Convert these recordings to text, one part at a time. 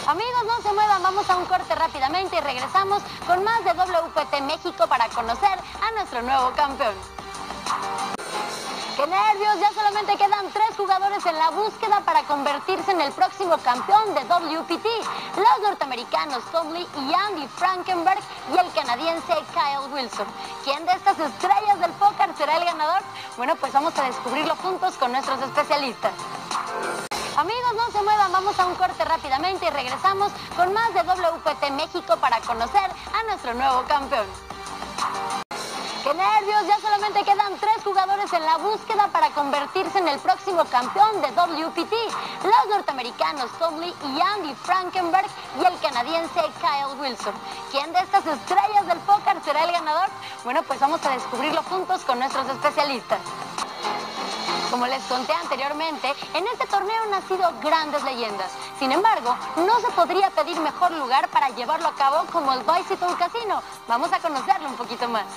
Amigos, no se muevan, vamos a un corte rápidamente y regresamos con más de WPT México para conocer a nuestro nuevo campeón. ¡Qué nervios! Ya solamente quedan 3 jugadores en la búsqueda para convertirse en el próximo campeón de WPT. Los norteamericanos Tom Lee y Andy Frankenberg y el canadiense Kyle Wilson. ¿Quién de estas estrellas del póker será el ganador? Bueno, pues vamos a descubrirlo juntos con nuestros especialistas. Amigos, no se muevan, vamos a un corte rápidamente y regresamos con más de WPT México para conocer a nuestro nuevo campeón. ¡Qué nervios! Ya solamente quedan 3 jugadores en la búsqueda para convertirse en el próximo campeón de WPT. Los norteamericanos Tom Lee y Andy Frankenberg y el canadiense Kyle Wilson. ¿Quién de estas estrellas del póker será el ganador? Bueno, pues vamos a descubrirlo juntos con nuestros especialistas. Como les conté anteriormente, en este torneo han nacido grandes leyendas. Sin embargo, no se podría pedir mejor lugar para llevarlo a cabo como el Bicycle Casino. Vamos a conocerlo un poquito más.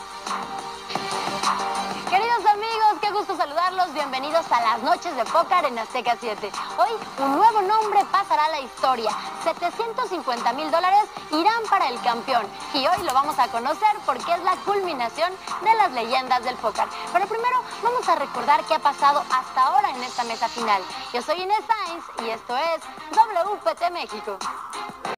Queridos amigos, qué gusto saludarlos. Bienvenidos a las noches de póker en Azteca 7. Hoy un nuevo nombre pasará a la historia. $750,000 irán para el campeón. Y hoy lo vamos a conocer porque es la culminación de las leyendas del póker. Pero primero vamos a recordar qué ha pasado hasta ahora en esta mesa final. Yo soy Inés Sainz y esto es WPT México.